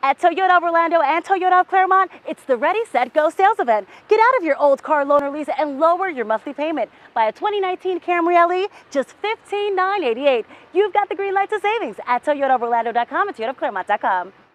At Toyota of Orlando and Toyota of Claremont, it's the Ready, Set, Go sales event. Get out of your old car loan or lease and lower your monthly payment. Buy a 2019 Camry LE, just $15,988. You've got the green light to savings at ToyotaofOrlando.com and ToyotaofClaremont.com.